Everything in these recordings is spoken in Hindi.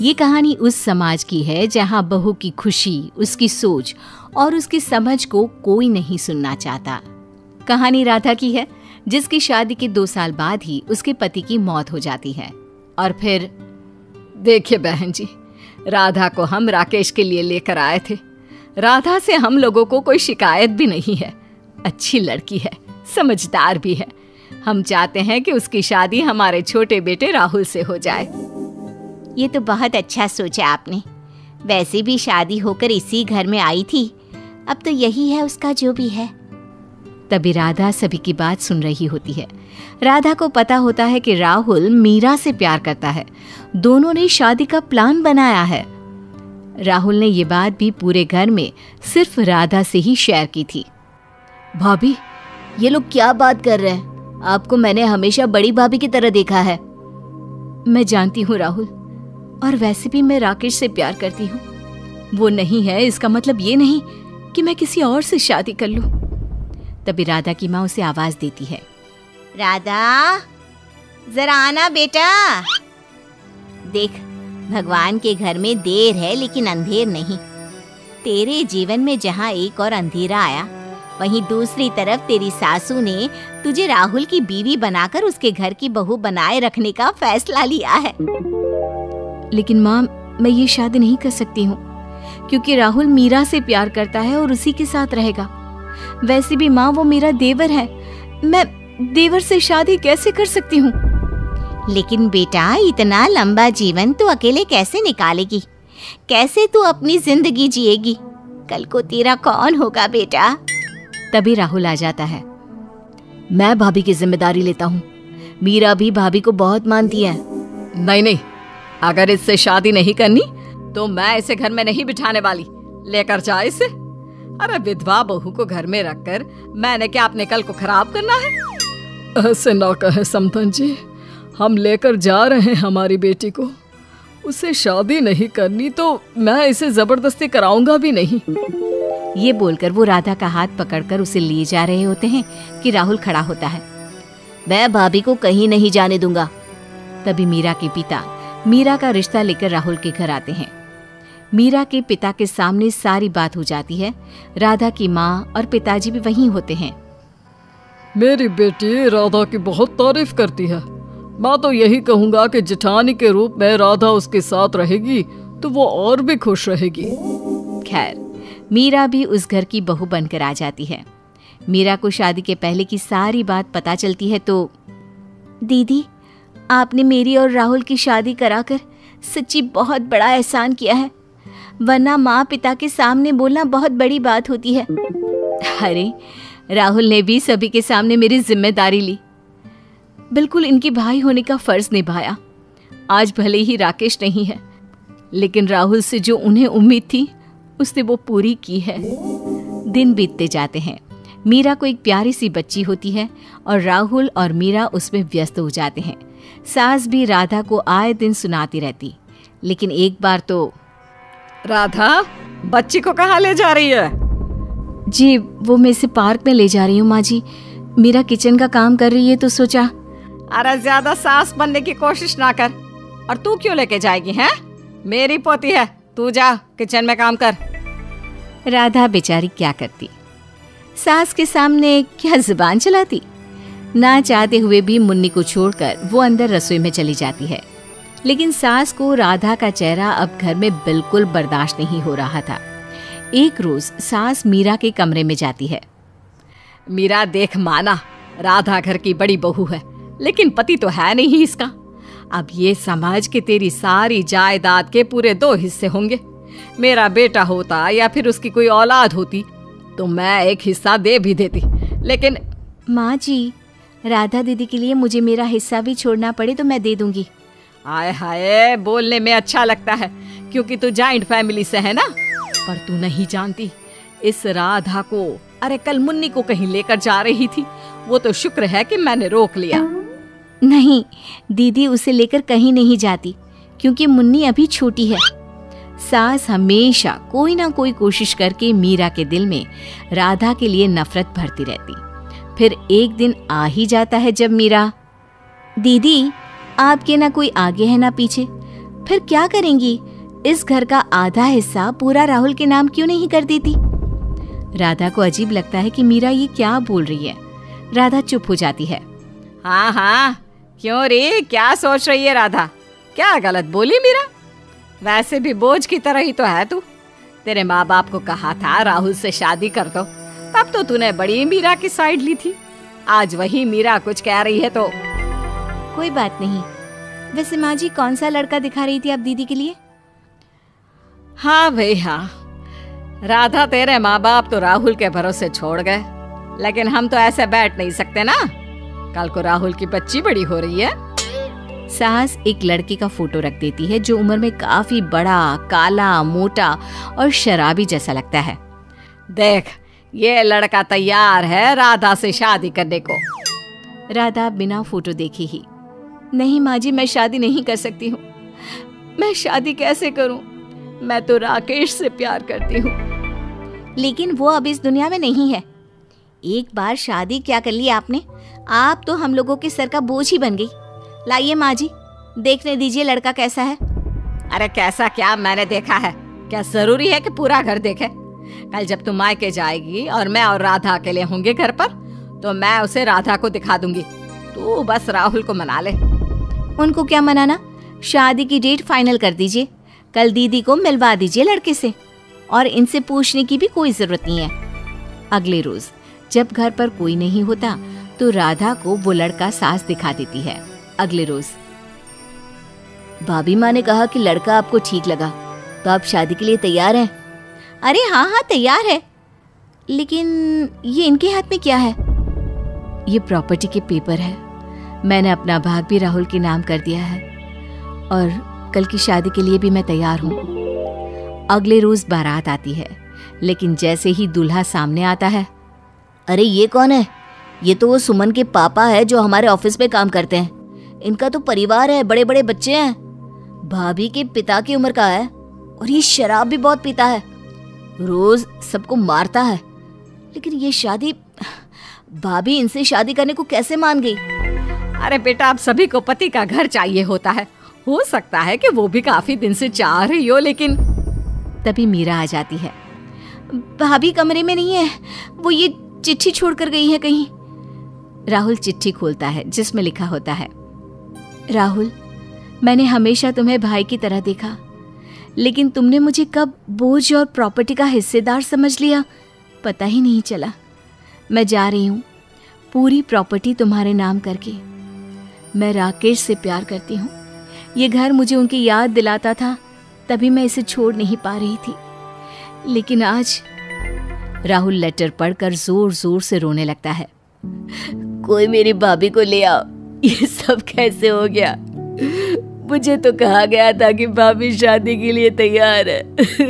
ये कहानी उस समाज की है जहाँ बहू की खुशी, उसकी सोच और उसकी समझ को कोई नहीं सुनना चाहता। कहानी राधा की है, जिसकी शादी के 2 साल बाद ही उसके पति की मौत हो जाती है। और फिर देखिए बहन जी, राधा को हम राकेश के लिए लेकर आए थे। राधा से हम लोगों को कोई शिकायत भी नहीं है। अच्छी लड़की है, समझदार भी है। हम चाहते हैं कि उसकी शादी हमारे छोटे बेटे राहुल से हो जाए। ये तो बहुत अच्छा सोचा आपने। वैसे भी शादी होकर इसी घर में आई थी, अब तो यही है उसका जो भी है। तभी राधा सभी की बात सुन रही होती है। राधा को पता होता है कि राहुल मीरा से प्यार करता है। दोनों ने शादी का प्लान बनाया है। राहुल ने ये बात भी पूरे घर में सिर्फ राधा से ही शेयर की थी। भाभी, ये लोग क्या बात कर रहे हैं? आपको मैंने हमेशा बड़ी भाभी की तरह देखा है। मैं जानती हूँ राहुल, और वैसे भी मैं राकेश से प्यार करती हूँ। वो नहीं है इसका मतलब ये नहीं कि मैं किसी और से शादी कर लूँ। तभी राधा की माँ उसे आवाज देती है। राधा, जरा आना बेटा। देख, भगवान के घर में देर है लेकिन अंधेर नहीं। तेरे जीवन में जहाँ एक और अंधेरा आया, वहीं दूसरी तरफ तेरी सासू ने तुझे राहुल की बीवी बनाकर उसके घर की बहू बनाए रखने का फैसला लिया है। लेकिन माँ, मैं ये शादी नहीं कर सकती हूँ, क्योंकि राहुल मीरा से प्यार करता है और उसी के साथ रहेगा। वैसे भी माँ, वो मेरा देवर है। मैं देवर से शादी कैसे कर सकती हूँ? लेकिन बेटा, इतना लंबा जीवन तू अकेले कैसे निकालेगी? कैसे तू अपनी जिंदगी जिएगी? कल को तेरा कौन होगा बेटा? तभी राहुल आ जाता है। मैं भाभी की जिम्मेदारी लेता हूँ। मीरा भी भाभी को बहुत मानती है। नहीं, अगर इससे शादी नहीं करनी तो मैं इसे घर में नहीं बिठाने वाली। लेकर जा इसे। अरे विधवा बहू को घर में रखकर मैंने क्या अपने कल को खराब करना है? ऐसे ना कहे समधन जी, हम लेकर जा रहे हैं हमारी बेटी को। उसे शादी नहीं करनी तो मैं इसे जबरदस्ती कराऊंगा भी नहीं। ये बोलकर वो राधा का हाथ पकड़कर उसे ले जा रहे होते हैं कि राहुल खड़ा होता है। मैं भाभी को कहीं नहीं जाने दूंगा। तभी मीरा के पिता मीरा का रिश्ता लेकर राहुल के घर आते हैं। मीरा के पिता के सामने सारी बात हो जाती है। राधा की माँ और पिताजी भी वहीं होते हैं। मेरी बेटी राधा की बहुत तारीफ करती है। मैं तो यही कहूंगा कि जेठानी के रूप में राधा उसके साथ रहेगी तो वो और भी खुश रहेगी। खैर, मीरा भी उस घर की बहू बनकर आ जाती है। मीरा को शादी के पहले की सारी बात पता चलती है तो दीदी, आपने मेरी और राहुल की शादी कराकर सच्ची बहुत बड़ा एहसान किया है, वरना माँ पिता के सामने बोलना बहुत बड़ी बात होती है। अरे, राहुल ने भी सभी के सामने मेरी जिम्मेदारी ली। बिल्कुल इनके भाई होने का फर्ज निभाया। आज भले ही राकेश नहीं है, लेकिन राहुल से जो उन्हें उम्मीद थी उसने वो पूरी की है। दिन बीतते जाते हैं। मीरा को एक प्यारी सी बच्ची होती है और राहुल और मीरा उसमें व्यस्त हो जाते हैं। सास भी राधा को आए दिन सुनाती रहती, लेकिन एक बार तो राधा, बच्ची को कहाँ ले जा रही है? जी, वो मैं इसे पार्क में ले जा रही हूँ माँ जी। मीरा किचन का काम कर रही है तो सोचा। अरे ज्यादा सास बनने की कोशिश ना कर। और तू क्यों लेके जाएगी हैं? मेरी पोती है, तू जा किचन में काम कर। राधा बेचारी क्या करती, सास के सामने क्या जुबान चलाती। ना चाहते हुए भी मुन्नी को छोड़कर वो अंदर रसोई में चली जाती है। लेकिन सास को राधा का चेहरा अब घर में बिल्कुल बर्दाश्त नहीं हो रहा था। एक रोज सास मीरा के कमरे में जाती है। मीरा, देख माना, राधा घर की बड़ी बहू है, लेकिन पति तो है नहीं इसका। अब ये समझ के तेरी सारी जायदाद के पूरे 2 हिस्से होंगे। मेरा बेटा होता या फिर उसकी कोई औलाद होती तो मैं एक हिस्सा दे भी देती, लेकिन माँ जी, राधा दीदी के लिए मुझे मेरा हिस्सा भी छोड़ना पड़े तो मैं दे दूंगी। आय हाय, बोलने में अच्छा लगता है क्योंकि तू जॉइंट फैमिली से है ना, पर तू नहीं जानती इस राधा को। अरे कल मुन्नी को कहीं लेकर जा रही थी, वो तो शुक्र है कि मैंने रोक लिया। नहीं, दीदी उसे लेकर कहीं नहीं जाती क्योंकि मुन्नी अभी छोटी है। सास हमेशा कोई ना कोई कोशिश करके मीरा के दिल में राधा के लिए नफरत भरती रहती। फिर एक दिन आ ही जाता है जब मीरा, दीदी आपके ना कोई आगे है ना पीछे, फिर क्या करेंगी? इस घर का आधा हिस्सा पूरा राहुल के नाम क्यों नहीं कर देती? राधा को अजीब लगता है कि मीरा ये क्या बोल रही है। राधा चुप हो जाती है। हाँ हाँ, क्यों रे, क्या सोच रही है राधा? क्या गलत बोली मीरा? वैसे भी बोझ की तरह ही तो है तू। तेरे माँ बाप को कहा था राहुल से शादी कर दो, तब तो तूने बड़ी मीरा की साइड ली थी। आज वही मीरा कुछ कह रही है तो। कोई बात नहीं। वैसे माँ जी, कौन सा लड़का दिखा रही थी आप दीदी के लिए? हाँ भाई हाँ, राधा तेरे माँ बाप तो राहुल के भरोसे छोड़ गए, लेकिन हम तो ऐसे बैठ नहीं सकते ना। कल को राहुल की बच्ची बड़ी हो रही है। सास एक लड़के का फोटो रख देती है जो उम्र में काफी बड़ा, काला, मोटा और शराबी जैसा लगता है। देख, ये लड़का तैयार है राधा से शादी करने को। राधा बिना फोटो देखे ही, नहीं माँ जी, मैं शादी नहीं कर सकती हूँ। मैं शादी कैसे करूँ? मैं तो राकेश से प्यार करती हूँ। लेकिन वो अब इस दुनिया में नहीं है। एक बार शादी क्या कर ली आपने? आप तो हम लोगों के सर का बोझ ही बन गई। लाइए माँ जी, देखने दीजिए लड़का कैसा है। अरे कैसा क्या, मैंने देखा है। क्या जरूरी है कि पूरा घर देखे? कल जब तुम मायके जाएगी और मैं और राधा अकेले होंगे घर पर, तो मैं उसे राधा को दिखा दूंगी। तू बस राहुल को मना ले। उनको क्या मनाना? शादी की डेट फाइनल कर दीजिए। कल दीदी को मिलवा दीजिए लड़के से, और इनसे पूछने की भी कोई जरूरत नहीं है। अगले रोज जब घर पर कोई नहीं होता तो राधा को वो लड़का सास दिखा देती है। अगले रोज, भाभी माँ ने कहा कि लड़का आपको ठीक लगा, तो आप शादी के लिए तैयार हैं? अरे हाँ हाँ, तैयार है। लेकिन ये इनके हाथ में क्या है? ये प्रॉपर्टी के पेपर है। मैंने अपना भाग भी राहुल के नाम कर दिया है और कल की शादी के लिए भी मैं तैयार हूँ। अगले रोज बारात आती है, लेकिन जैसे ही दूल्हा सामने आता है, अरे ये कौन है? ये तो वो सुमन के पापा है जो हमारे ऑफिस में काम करते हैं। इनका तो परिवार है, बड़े बड़े बच्चे हैं। भाभी के पिता की उम्र का है और ये शराब भी बहुत पीता है, रोज सबको मारता है। लेकिन ये शादी, भाभी इनसे शादी करने को कैसे मान गई? अरे बेटा, आप सभी को पति का घर चाहिए होता है। हो सकता है कि वो भी काफी दिन से चाह रही हो, लेकिन तभी मीरा आ जाती है। भाभी कमरे में नहीं है, वो ये चिट्ठी छोड़कर गई है कहीं। राहुल चिट्ठी खोलता है जिसमें लिखा होता है, राहुल, मैंने हमेशा तुम्हें भाई की तरह देखा, लेकिन तुमने मुझे कब बोझ और प्रॉपर्टी का हिस्सेदार समझ लिया, पता ही नहीं चला। मैं जा रही हूँ पूरी प्रॉपर्टी तुम्हारे नाम करके। मैं राकेश से प्यार करती हूँ। ये घर मुझे उनकी याद दिलाता था, तभी मैं इसे छोड़ नहीं पा रही थी। लेकिन आज राहुल लेटर पढ़कर जोर जोर से रोने लगता है। कोई मेरी भाभी को ले आओ। ये सब कैसे हो गया? मुझे तो कहा गया था कि भाभी शादी के लिए तैयार है।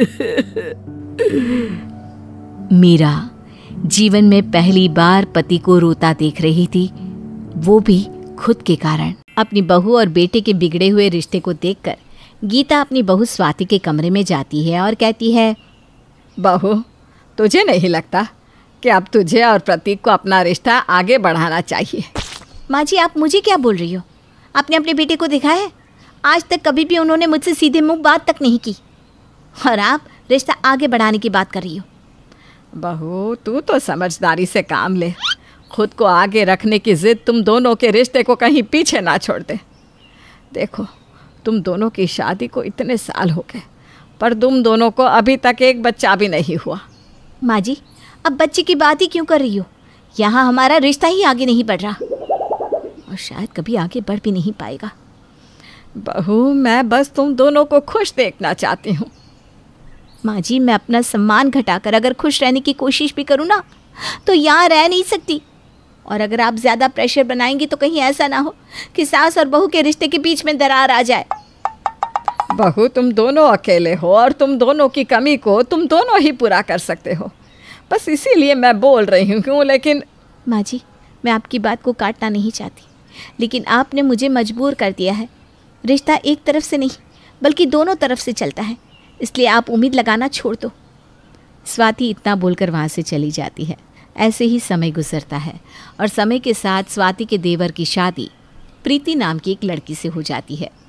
मीरा जीवन में पहली बार पति को रोता देख रही थी, वो भी खुद के कारण। अपनी बहू और बेटे के बिगड़े हुए रिश्ते को देखकर गीता अपनी बहू स्वाति के कमरे में जाती है और कहती है, बहू, तुझे नहीं लगता कि अब तुझे और प्रतीक को अपना रिश्ता आगे बढ़ाना चाहिए? माँ जी, आप मुझे क्या बोल रही हो? आपने अपने बेटे को देखा है? आज तक कभी भी उन्होंने मुझसे सीधे मुंह बात तक नहीं की, और आप रिश्ता आगे बढ़ाने की बात कर रही हो। बहू, तू तो समझदारी से काम ले। खुद को आगे रखने की जिद तुम दोनों के रिश्ते को कहीं पीछे ना छोड़ दे। देखो, तुम दोनों की शादी को इतने साल हो गए, पर तुम दोनों को अभी तक एक बच्चा भी नहीं हुआ। माँ जी, अब बच्चे की बात ही क्यों कर रही हो? यहाँ हमारा रिश्ता ही आगे नहीं बढ़ रहा, और शायद कभी आगे बढ़ भी नहीं पाएगा। बहू, मैं बस तुम दोनों को खुश देखना चाहती हूँ। माँ जी, मैं अपना सम्मान घटाकर अगर खुश रहने की कोशिश भी करूँ ना, तो यहाँ रह नहीं सकती। और अगर आप ज़्यादा प्रेशर बनाएंगी तो कहीं ऐसा ना हो कि सास और बहू के रिश्ते के बीच में दरार आ जाए। बहू, तुम दोनों अकेले हो और तुम दोनों की कमी को तुम दोनों ही पूरा कर सकते हो। बस इसीलिए मैं बोल रही हूँ। लेकिन माँ जी, मैं आपकी बात को काटना नहीं चाहती, लेकिन आपने मुझे मजबूर कर दिया है। रिश्ता एक तरफ से नहीं बल्कि दोनों तरफ से चलता है, इसलिए आप उम्मीद लगाना छोड़ दो। स्वाति इतना बोलकर वहाँ से चली जाती है। ऐसे ही समय गुजरता है और समय के साथ स्वाति के देवर की शादी प्रीति नाम की एक लड़की से हो जाती है।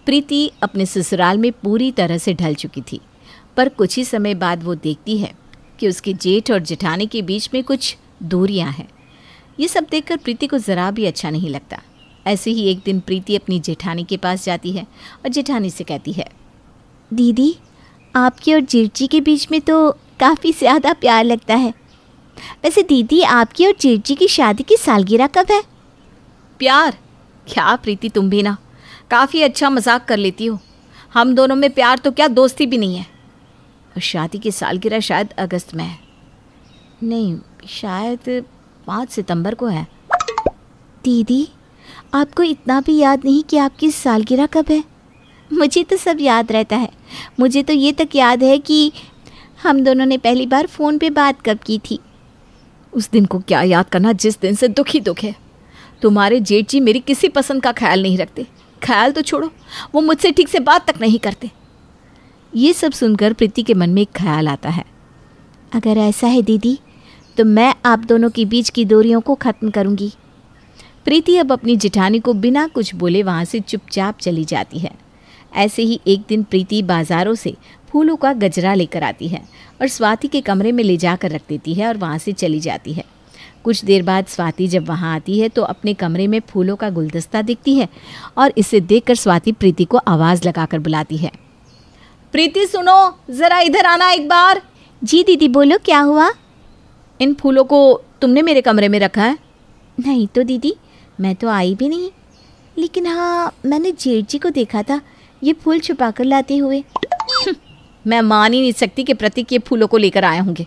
प्रीति अपने ससुराल में पूरी तरह से ढल चुकी थी, पर कुछ ही समय बाद वो देखती है कि उसके जेठ और जेठानी के बीच में कुछ दूरियां हैं। ये सब देखकर प्रीति को ज़रा भी अच्छा नहीं लगता। ऐसे ही एक दिन प्रीति अपनी जेठानी के पास जाती है और जेठानी से कहती है, दीदी, आपके और जेठ जी के बीच में तो काफ़ी ज़्यादा प्यार लगता है। वैसे दीदी, आपकी और जेठ जी की शादी की सालगिरह कब है? प्यार? क्या प्रीति, तुम भी ना काफ़ी अच्छा मजाक कर लेती हो। हम दोनों में प्यार तो क्या, दोस्ती भी नहीं है। और शादी की सालगिरह शायद अगस्त में है। नहीं, शायद 5 सितंबर को है। दीदी, आपको इतना भी याद नहीं कि आपकी सालगिरह कब है? मुझे तो सब याद रहता है। मुझे तो ये तक याद है कि हम दोनों ने पहली बार फ़ोन पे बात कब की थी। उस दिन को क्या याद करना जिस दिन से दुख ही दुख है। तुम्हारे जेठ जी मेरी किसी पसंद का ख्याल नहीं रखते। ख्याल तो छोड़ो, वो मुझसे ठीक से बात तक नहीं करते। ये सब सुनकर प्रीति के मन में एक ख्याल आता है। अगर ऐसा है दीदी, तो मैं आप दोनों के बीच की दूरियों को ख़त्म करूँगी। प्रीति अब अपनी जेठानी को बिना कुछ बोले वहाँ से चुपचाप चली जाती है। ऐसे ही एक दिन प्रीति बाज़ारों से फूलों का गजरा लेकर आती है और स्वाति के कमरे में ले जाकर रख देती है और वहाँ से चली जाती है। कुछ देर बाद स्वाति जब वहाँ आती है तो अपने कमरे में फूलों का गुलदस्ता देखती है और इसे देखकर स्वाति प्रीति को आवाज़ लगाकर बुलाती है। प्रीति सुनो, ज़रा इधर आना एक बार। जी दीदी, बोलो, क्या हुआ? इन फूलों को तुमने मेरे कमरे में रखा है? नहीं तो दीदी, मैं तो आई भी नहीं। लेकिन हाँ, मैंने जेठ जी को देखा था ये फूल छुपा कर लाते हुए। मैं मान ही नहीं सकती कि प्रतीक ये फूलों को लेकर आए होंगे।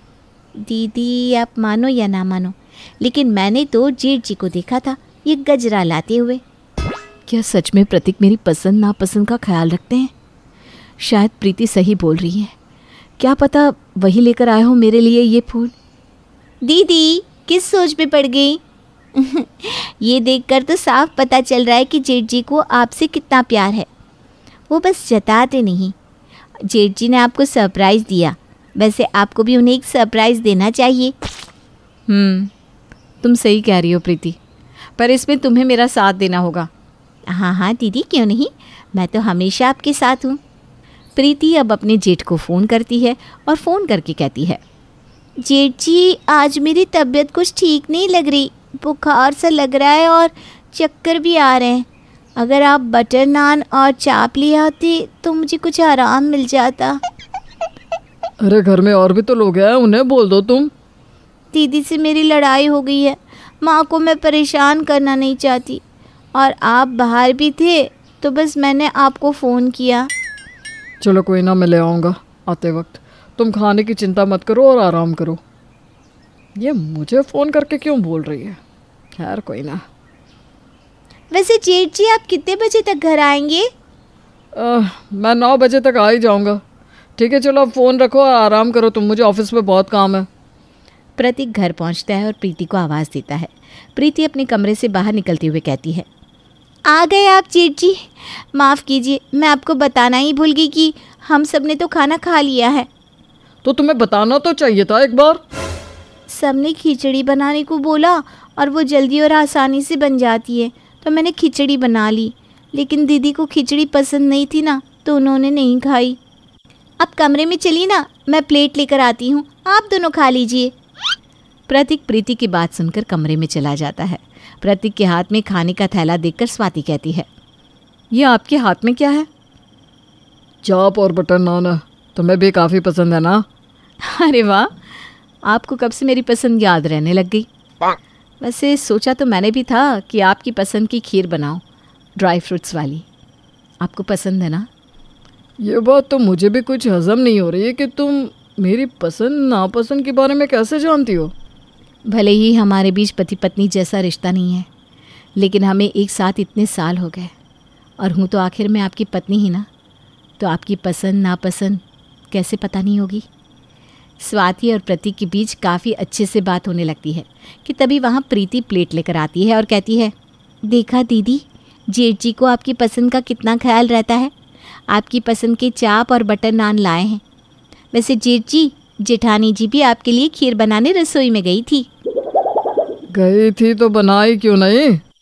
दीदी, आप मानो या ना मानो, लेकिन मैंने तो जेठ जी को देखा था ये गजरा लाते हुए। क्या सच में प्रतीक मेरी पसंद नापसंद का ख्याल रखते हैं? शायद प्रीति सही बोल रही है। क्या पता वही लेकर आए हो मेरे लिए ये फूल। दीदी, किस सोच में पड़ गई? ये देखकर तो साफ पता चल रहा है कि जेठ जी को आपसे कितना प्यार है। वो बस जताते नहीं। जेठ जी ने आपको सरप्राइज़ दिया, वैसे आपको भी उन्हें एक सरप्राइज़ देना चाहिए। तुम सही कह रही हो प्रीति, पर इसमें तुम्हें मेरा साथ देना होगा। हाँ हाँ दीदी, क्यों नहीं, मैं तो हमेशा आपके साथ हूँ। प्रीति अब अपने जेठ को फ़ोन करती है और फ़ोन करके कहती है, जेठ जी, आज मेरी तबीयत कुछ ठीक नहीं लग रही। बुखार सा लग रहा है और चक्कर भी आ रहे हैं। अगर आप बटर नान और चाप ले आते तो मुझे कुछ आराम मिल जाता। अरे घर में और भी तो लोग हैं, उन्हें बोल दो तुम। दीदी से मेरी लड़ाई हो गई है। माँ को मैं परेशान करना नहीं चाहती, और आप बाहर भी थे तो बस मैंने आपको फ़ोन किया। चलो कोई ना, मैं ले आऊँगा आते वक्त। तुम खाने की चिंता मत करो और आराम करो। ये मुझे फ़ोन करके क्यों बोल रही है? खैर कोई ना। वैसे जेठ जी, आप कितने बजे तक घर आएंगे? मैं 9 बजे तक आ ही जाऊँगा। ठीक है, चलो अब फ़ोन रखो और आराम करो तुम, मुझे ऑफिस में बहुत काम है। प्रतीक घर पहुंचता है और प्रीति को आवाज़ देता है। प्रीति अपने कमरे से बाहर निकलते हुए कहती है, आ गए आप जेठ जी। माफ़ कीजिए, मैं आपको बताना ही भूल गई कि हम सब ने तो खाना खा लिया है। तो तुम्हें बताना तो चाहिए था एक बार। सबने खिचड़ी बनाने को बोला और वो जल्दी और आसानी से बन जाती है, तो मैंने खिचड़ी बना ली। लेकिन दीदी को खिचड़ी पसंद नहीं थी ना, तो उन्होंने नहीं खाई। अब कमरे में चलिए ना, मैं प्लेट लेकर आती हूँ, आप दोनों खा लीजिए। प्रतीक प्रीति की बात सुनकर कमरे में चला जाता है। प्रतीक के हाथ में खाने का थैला देखकर स्वाति कहती है, ये आपके हाथ में क्या है? चाप और बटर नान है, तुम्हें भी काफ़ी पसंद है ना? अरे वाह, आपको कब से मेरी पसंद याद रहने लग गई। वैसे सोचा तो मैंने भी था कि आपकी पसंद की खीर बनाऊं, ड्राई फ्रूट्स वाली। आपको पसंद है ना? ये बात तो मुझे भी कुछ हजम नहीं हो रही है कि तुम मेरी पसंद नापसंद के बारे में कैसे जानती हो। भले ही हमारे बीच पति पत्नी जैसा रिश्ता नहीं है, लेकिन हमें एक साथ इतने साल हो गए, और हूँ तो आखिर में आपकी पत्नी ही ना, तो आपकी पसंद नापसंद कैसे पता नहीं होगी। स्वाति और प्रतीक के बीच काफ़ी अच्छे से बात होने लगती है कि तभी वहाँ प्रीति प्लेट लेकर आती है और कहती है, देखा दीदी, जेठ जी को आपकी पसंद का कितना ख्याल रहता है। आपकी पसंद के चाप और बटर नान लाए हैं। वैसे जेठ जी, जेठानी जी भी आपके लिए खीर बनाने रसोई में गई थी। गई थी तो बनाई क्यों नहीं?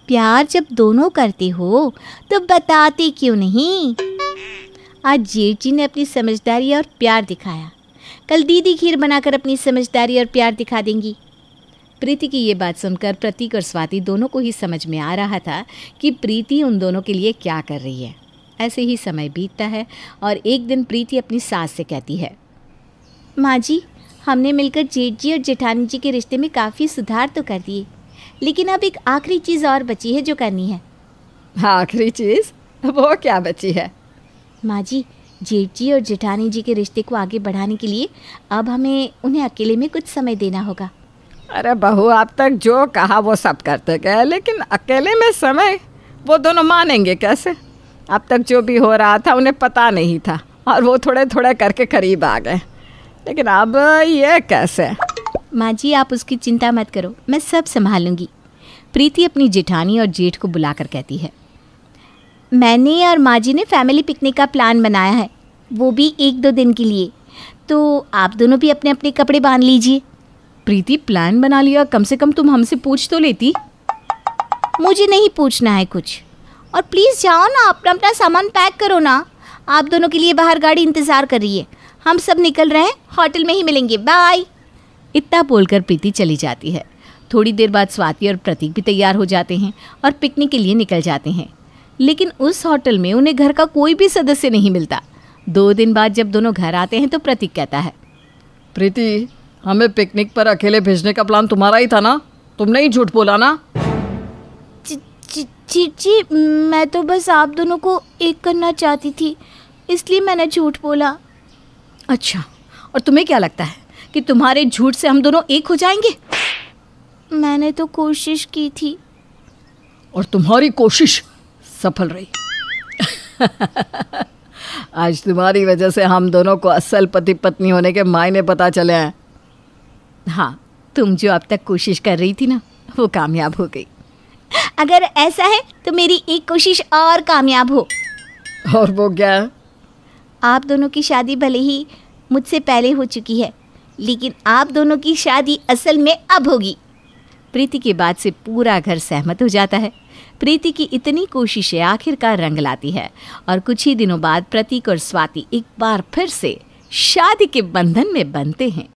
प्यार जब दोनों करते हो तो बताते क्यों नहीं? आज जेठ जी ने अपनी समझदारी और प्यार दिखाया, कल दीदी खीर बनाकर अपनी समझदारी और प्यार दिखा देंगी। प्रीति की ये बात सुनकर प्रतीक और स्वाति दोनों को ही समझ में आ रहा था कि प्रीति उन दोनों के लिए क्या कर रही है। ऐसे ही समय बीतता है और एक दिन प्रीति अपनी सास से कहती है, माँ जी, हमने मिलकर जेठ जी और जेठानी जी के रिश्ते में काफ़ी सुधार तो कर दिए, लेकिन अब एक आखिरी चीज़ और बची है जो करनी है। आखिरी चीज़? वो क्या बची है? माँ जी, जेठ जी और जेठानी जी के रिश्ते को आगे बढ़ाने के लिए अब हमें उन्हें अकेले में कुछ समय देना होगा। अरे बहू, अब तक जो कहा वो सब करते गए, लेकिन अकेले में समय वो दोनों मानेंगे कैसे? अब तक जो भी हो रहा था उन्हें पता नहीं था और वो थोड़े थोड़े करके करीब आ गए, लेकिन अब ये कैसे? माँ जी, आप उसकी चिंता मत करो, मैं सब संभाल लूँगी। प्रीति अपनी जेठानी और जेठ को बुलाकर कहती है, मैंने और माँ जी ने फैमिली पिकनिक का प्लान बनाया है, वो भी 1-2 दिन के लिए, तो आप दोनों भी अपने अपने कपड़े बांध लीजिए। प्रीति, प्लान बना लिया, कम से कम तुम हमसे पूछ तो लेती। मुझे नहीं पूछना है कुछ, और प्लीज़ जाओ ना, अपना अपना सामान पैक करो ना। आप दोनों के लिए बाहर गाड़ी इंतज़ार कर रही है, हम सब निकल रहे हैं, होटल में ही मिलेंगे, बाय। इतना बोलकर प्रीति चली जाती है। थोड़ी देर बाद स्वाति और प्रतीक भी तैयार हो जाते हैं और पिकनिक के लिए निकल जाते हैं, लेकिन उस होटल में उन्हें घर का कोई भी सदस्य नहीं मिलता। 2 दिन बाद जब दोनों घर आते हैं तो प्रतीक कहता है, प्रीति, हमें पिकनिक पर अकेले भेजने का प्लान तुम्हारा ही था ना? तुमने ही झूठ बोला ना? जी, मैं तो बस आप दोनों को एक करना चाहती थी, इसलिए मैंने झूठ बोला। अच्छा, और तुम्हें क्या लगता है कि तुम्हारे झूठ से हम दोनों एक हो जाएंगे? मैंने तो कोशिश की थी। और तुम्हारी कोशिश सफल रही। आज तुम्हारी वजह से हम दोनों को असल पति पत्नी होने के मायने पता चले हैं। हाँ, तुम जो अब तक कोशिश कर रही थी ना, वो कामयाब हो गई। अगर ऐसा है तो मेरी एक कोशिश और कामयाब हो। और वो क्या है? आप दोनों की शादी भले ही मुझसे पहले हो चुकी है, लेकिन आप दोनों की शादी असल में अब होगी। प्रीति की बात से पूरा घर सहमत हो जाता है। प्रीति की इतनी कोशिशें आखिरकार रंग लाती है और कुछ ही दिनों बाद प्रतीक और स्वाति एक बार फिर से शादी के बंधन में बंधते हैं।